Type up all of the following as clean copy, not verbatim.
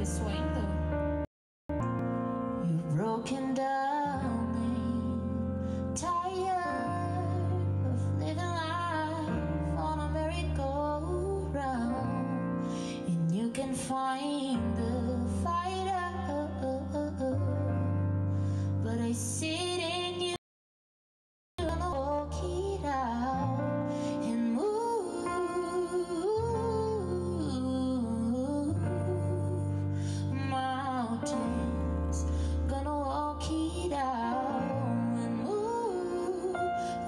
começou ainda? You're broken down and tired of living life on a merry-go-round, and you can find the fighter, but I see it in you. Gonna walk it out and move mountains. Gonna walk it out and move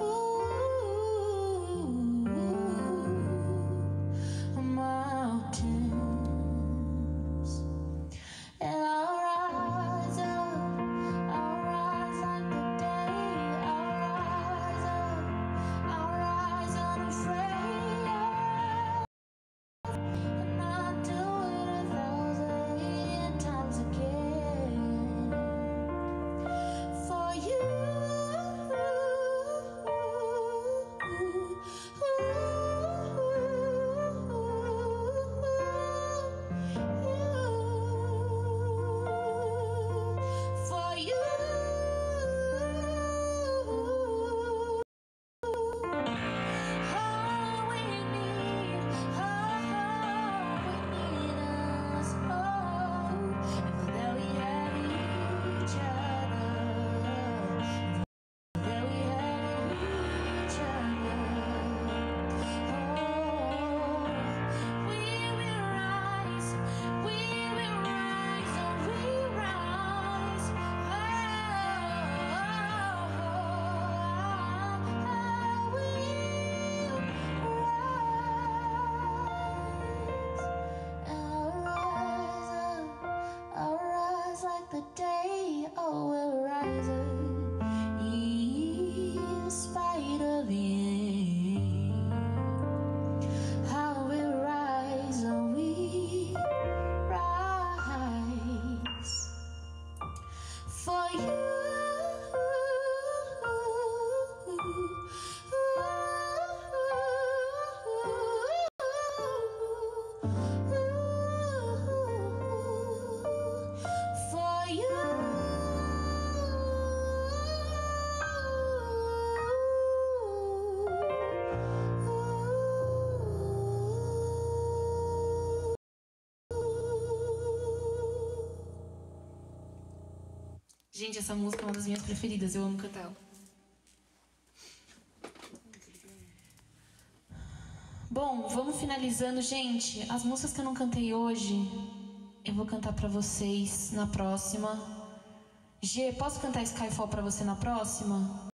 mountains. And I'll rise up, I'll rise like the day. I'll rise up, I'll rise unafraid, and I'll do it 1,000 times again for you. For you. All we need us, if that we have each other, that we have each other. We will rise, we will rise, oh, we rise. I'll rise like the day. Oh, we'll rise up in spite of it. How we rise, oh, we rise for you. For you. Gente, essa música é uma das minhas preferidas, eu amo cantar ela. Bom, vamos finalizando, gente. As músicas que eu não cantei hoje, eu vou cantar pra vocês na próxima. G, posso cantar Skyfall pra você na próxima?